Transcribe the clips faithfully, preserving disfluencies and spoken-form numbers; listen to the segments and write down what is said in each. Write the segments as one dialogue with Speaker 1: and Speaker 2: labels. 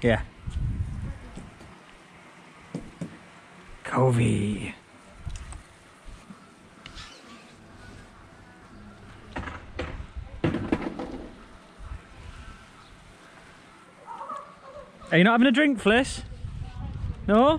Speaker 1: Yeah. Covey. Are you not having a drink, Fliss? No?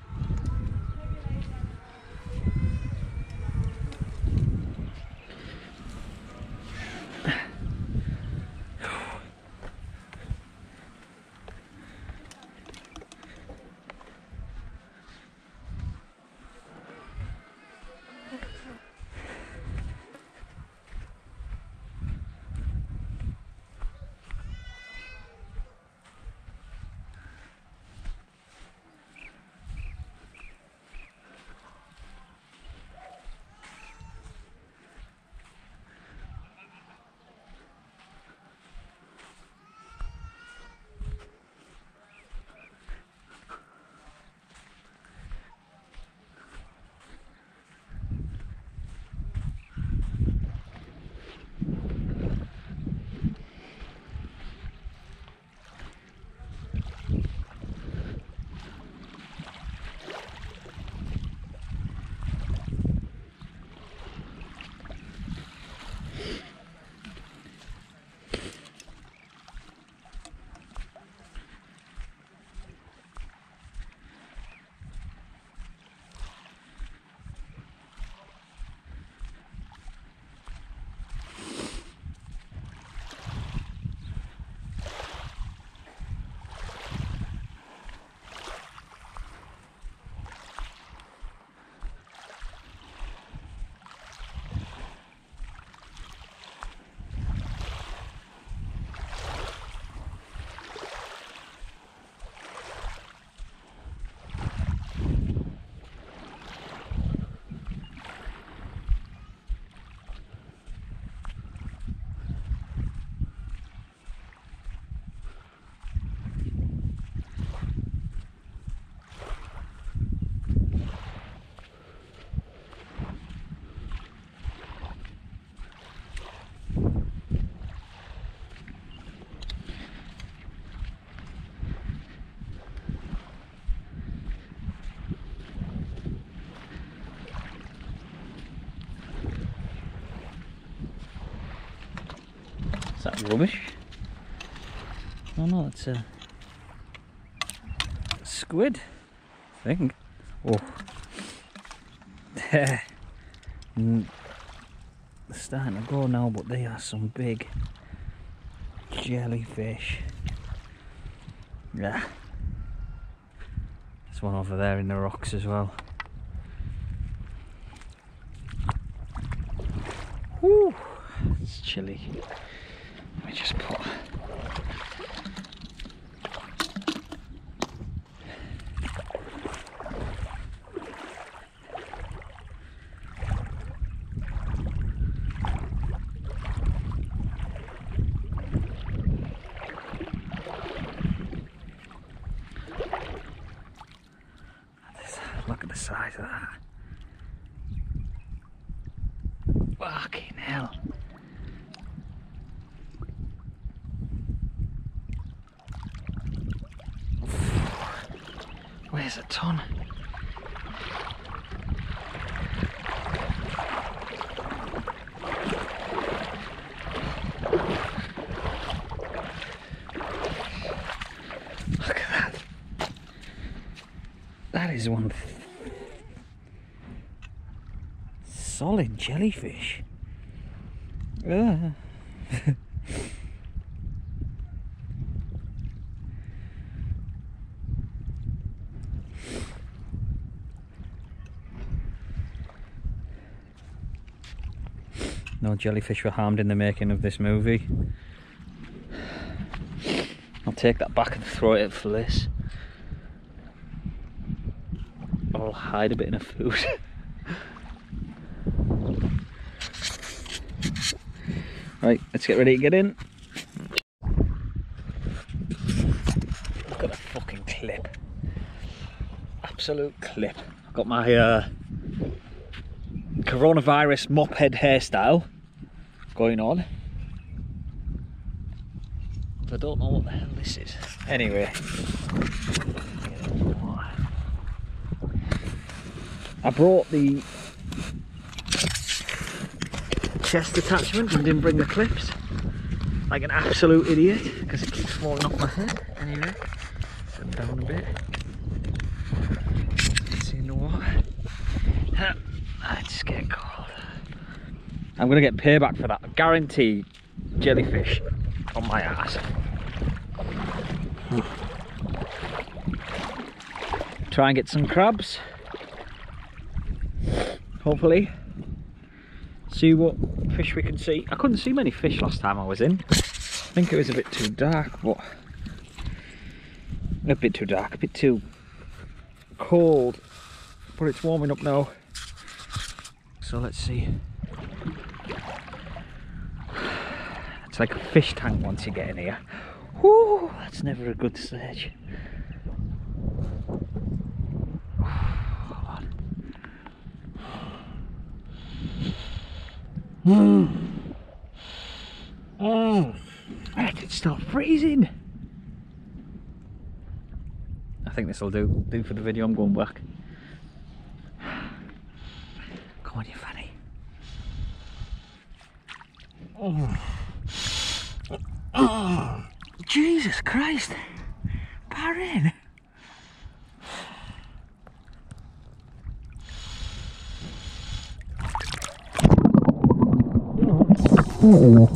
Speaker 1: Is that rubbish? Oh no, it's a squid, I think. Oh, they're starting to go now, but they are some big jellyfish. Yeah, there's one over there in the rocks as well. Woo, it's chilly. Let me just put look at the size of that. Fucking hell. Where's a ton? Look at that. That is one solid jellyfish. Uh. No jellyfish were harmed in the making of this movie. I'll take that back and throw it at Fliss. Or I'll hide a bit in her food. Right, let's get ready to get in. Look at that fucking clip. Absolute clip. I've got my uh, coronavirus mop head hairstyle going on. I don't know what the hell this is. Anyway, I brought the chest attachment and didn't bring the clips, like an absolute idiot, because it keeps falling off my head. Anyway, put them down a bit. See in the water. I just get cold. I'm gonna get payback for that. I guarantee jellyfish on my ass. Try and get some crabs. Hopefully. See what fish we can see. I couldn't see many fish last time I was in. I think it was a bit too dark, but a bit too dark, a bit too cold. But it's warming up now. So let's see. It's like a fish tank once you get in here. Whoo, that's never a good stage. Mm. Oh, I did start freezing. I think this will do do for the video. I'm going back. Come on, you fanny. Oh. Oh, Jesus Christ, Bahrain. Oh.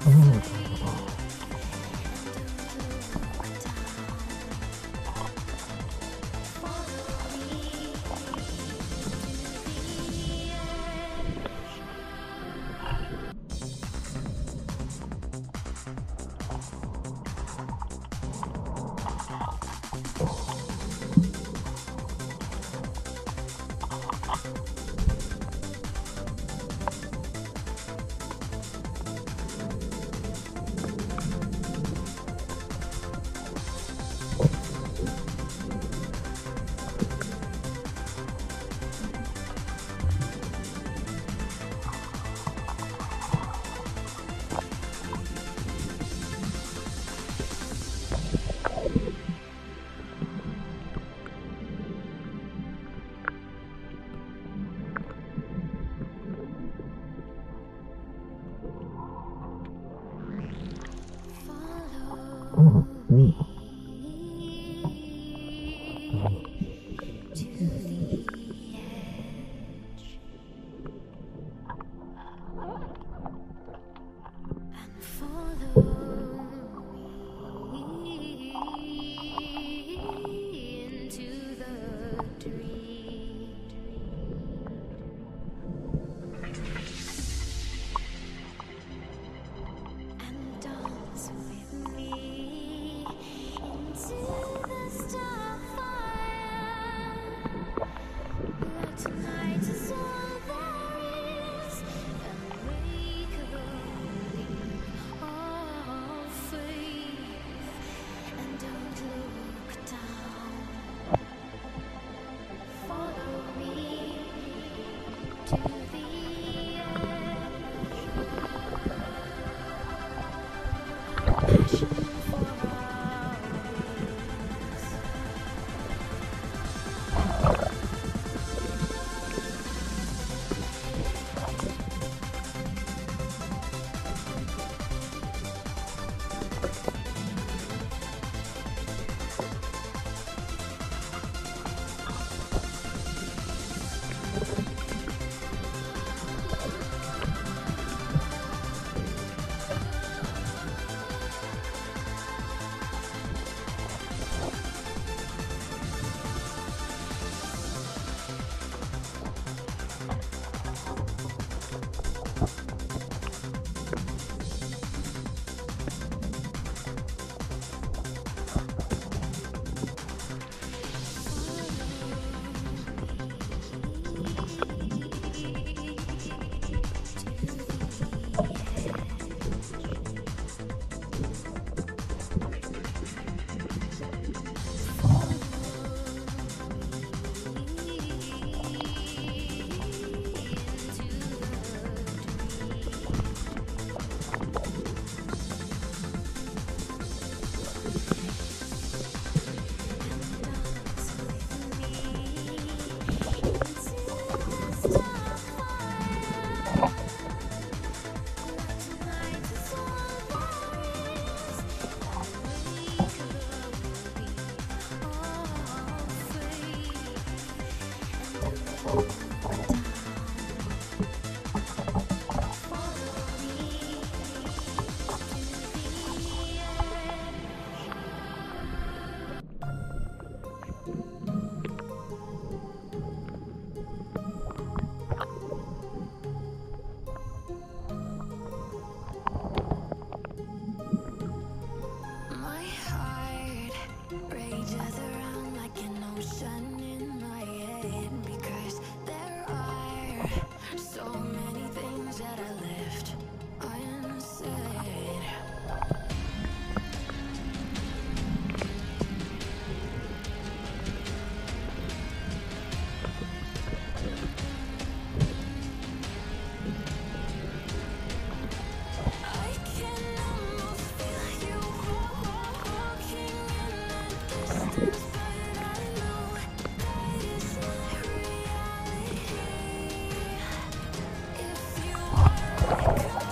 Speaker 2: If you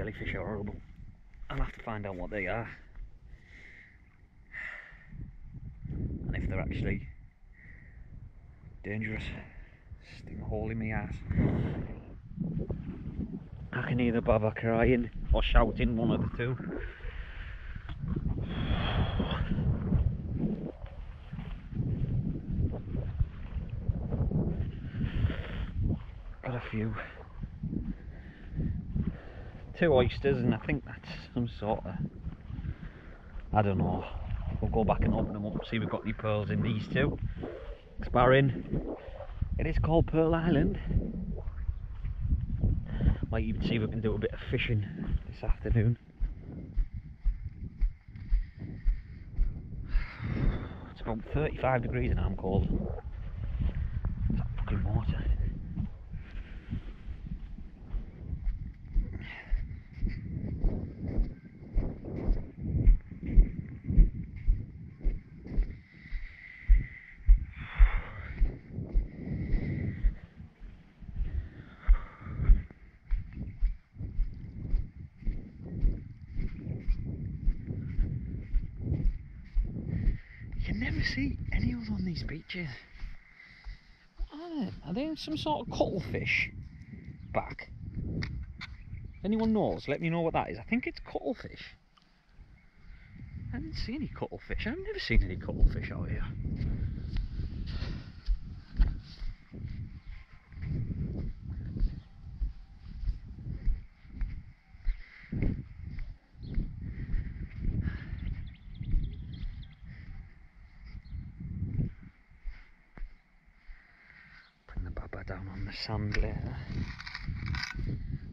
Speaker 1: jellyfish are horrible. I'll have to find out what they are. And if they're actually dangerous. Sting a hole in my ass. I can either bother crying or shouting, one of the two. Got a few. Two oysters, and I think that's some sort of, I don't know. We'll go back and open them up, see if we've got any pearls in these two. It's Bahrain. It is called Pearl Island. Might even see if we can do a bit of fishing this afternoon. It's about thirty-five degrees and I'm cold. It's that fucking water. You never see any of them on these beaches. What are they? Are they some sort of cuttlefish back? If anyone knows, let me know what that is. I think it's cuttlefish. I didn't see any cuttlefish. I've never seen any cuttlefish out here. Bring the baba down on the sand later.